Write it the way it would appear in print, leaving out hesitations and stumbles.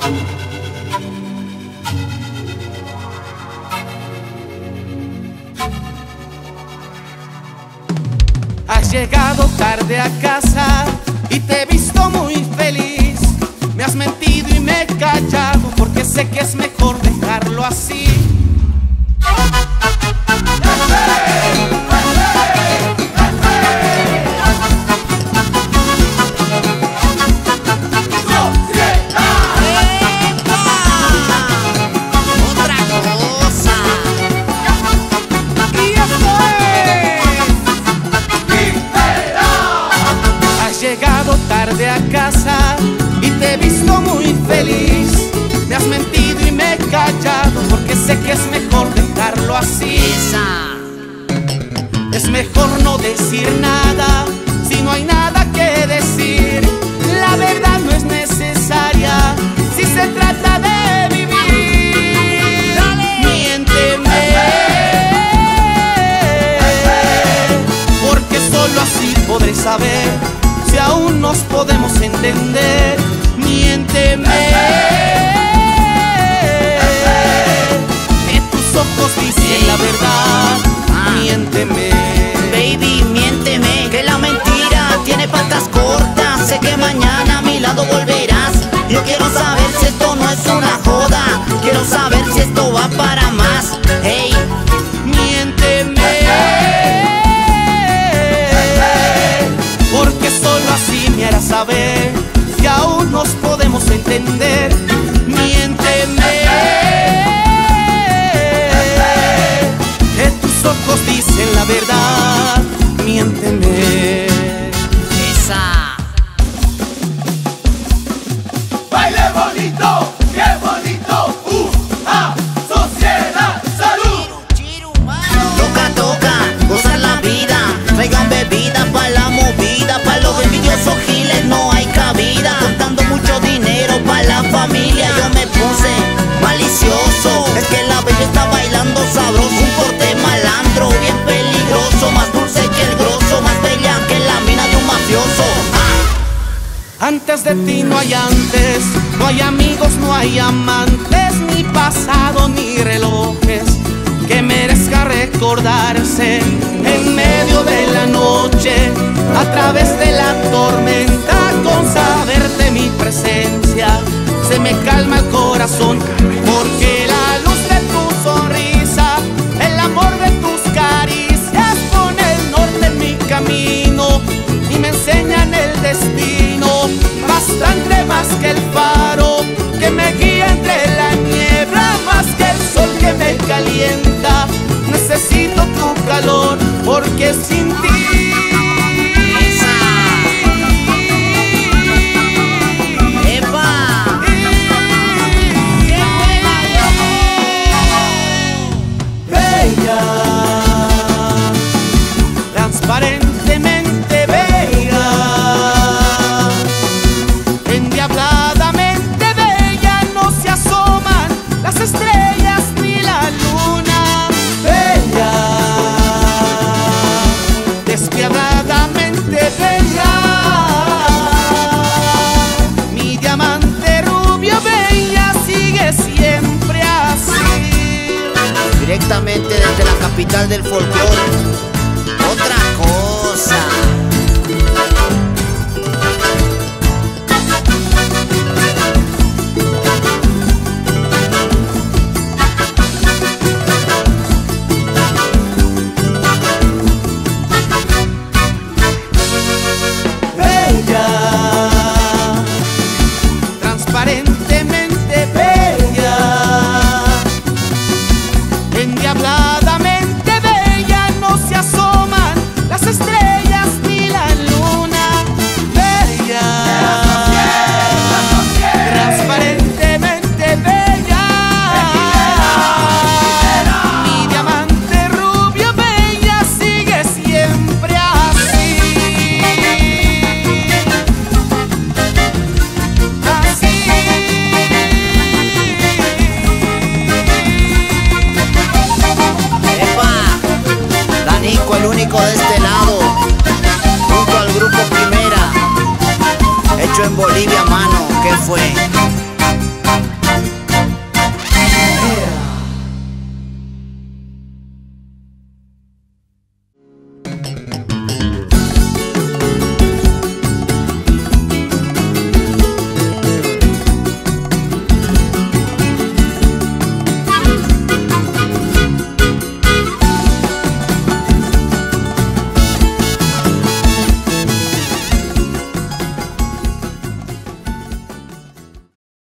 Has llegado tarde a casa y te he visto muy feliz. Me has mentido y me he callado porque sé que es mejor dejarlo así. Tarde a casa y te he visto muy feliz. Me has mentido y me he callado porque sé que es mejor dejarlo así. Es mejor no decir nada si no hay nada que decir. La verdad no es necesaria si se trata de vivir. Miénteme, porque solo así podré saber si aún nos podemos entender. Miénteme, que tus ojos dicen la verdad. Miénteme, baby, miénteme, que la mentira tiene patas cortas. Sé que mañana a mi lado volverás. Yo quiero saber si esto no es una joda. Quiero saber si esto va para más. Hey, miénteme, porque solo así me harás saber que aún nos podemos entender. Miénteme, que tus ojos dicen la verdad. Miénteme. esa. Baile bonito, qué bonito. Sociedad, salud. Toca, toca, gozar la vida. Traigan bebida pa' la movida. Pa' los envidiosos giles no hay cabida. Contando mucho dinero pa' la familia. Yo me puse malicioso. Es que la bella está bailando sabroso. Un porte malandro, bien peligroso. Más dulce que el grosso, más bella que la mina de un mafioso. Antes de ti no hay antes, no hay amigos, no hay amantes, ni pasado ni relojes que merezca recordarse en medio de la noche, a través de la tormenta. Con saberte mi presencia se me calma el corazón, porque la luz de tu sonrisa, el amor de tus caricias pone el norte en mi camino y me enseñan el destino. Bastante más que el faro que me guía entre la niebla, más que el sol que me calienta. Necesito tu calor porque sin ti bella, transparentemente bella, endiabladamente bella. No se asoman las estrellas ni la luna. Bella, despiadadamente bella, mi diamante rubio bella, sigue siempre así. Directamente desde la capital del folclore. Otra cosa. Bella, transparentemente bella, endiabladamente bella. No se asoman las estrellas ni la luna. Bella, transparentemente bella, mi diamante rubio bella, sigue siempre así. Danico, el único de este lado, junto al grupo Primera, hecho en Bolivia, mano. ¿Qué fue? Salud.